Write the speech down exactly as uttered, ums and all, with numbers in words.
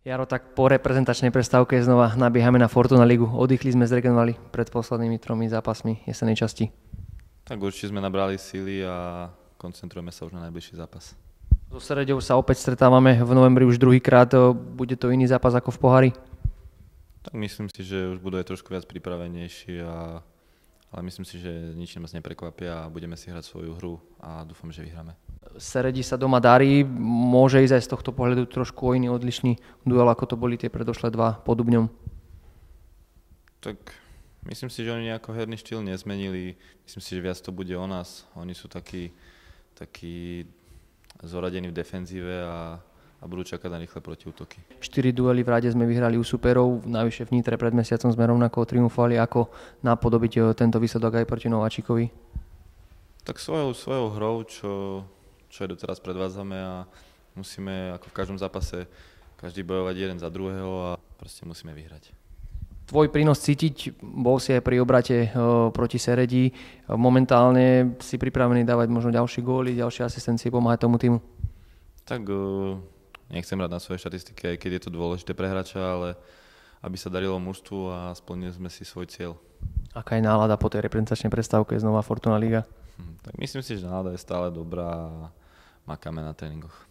Jaro, tak po reprezentačnej prestávke znova nabiehame na Fortuna Ligu. Oddychli sme, zregenerovali pred poslednými tromi zápasmi jesenej časti. Tak určite sme nabrali síly a koncentrujeme sa už na najbližší zápas. So Sereďou sa opäť stretávame v novembri už druhýkrát. Bude to iný zápas ako v pohári? Tak myslím si, že už budú aj trošku viac pripravenejší, a, ale myslím si, že nič nás neprekvapia a budeme si hrať svoju hru a dúfam, že vyhráme. Seredi sa doma darí, môže ísť aj z tohto pohľadu trošku o iný odlišný duel, ako to boli tie predošlé dva pod Dubňom. Tak myslím si, že oni nejako herný štýl nezmenili. Myslím si, že viac to bude o nás. Oni sú takí, takí zoradení v defenzíve a, a budú čakať na rýchle protiútoky. Štyri duely v rade sme vyhrali u superov, navyše v Nitre pred mesiacom sme rovnako triumfovali. Ako napodobiť tento výsledok aj proti Nováčikovi? Tak svojou, svojou hrou, čo, čo aj doteraz predvádzame, a musíme ako v každom zápase každý bojovať jeden za druhého a proste musíme vyhrať. Tvoj prínos cítiť, bol si aj pri obrate e, proti Seredi. Momentálne si pripravený dávať možno ďalší góly, ďalšie asistencie, pomáhať tomu týmu? Tak e, nechcem hrať na svoje štatistiky, aj keď je to dôležité pre hráča, ale aby sa darilo mužstvu a splnili sme si svoj cieľ. Aká je nálada po tej reprezentačnej prestávke znova Fortuna Liga? Hm, tak myslím si, že nálada je stále dobrá a makáme na tréningoch.